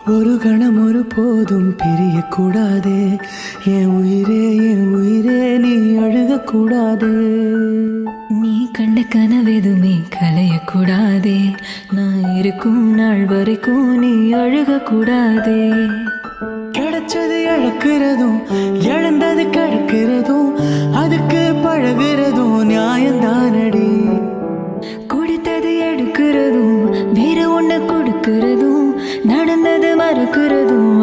ஒரு கணம் ஒரு போதும் பிரியக்கூடாதே என் உயிரே நீ அழுகக்கூடாதே. நீ கண்ட கனவெதுமே கலையக்கூடாதே. நான் இருக்கும் நாள் வரைக்கும் நீ அழுகக்கூடாதே. கிடைச்சது இழக்கிறதும் இழந்தது கழக்கிறதும் அதுக்கு பழகிறதும் நியாயந்தானடி. குடித்தது எடுக்கிறதும் வேற ஒண்ணு கொடுக்கிறதும் நடந்தது மறக்கிறதும்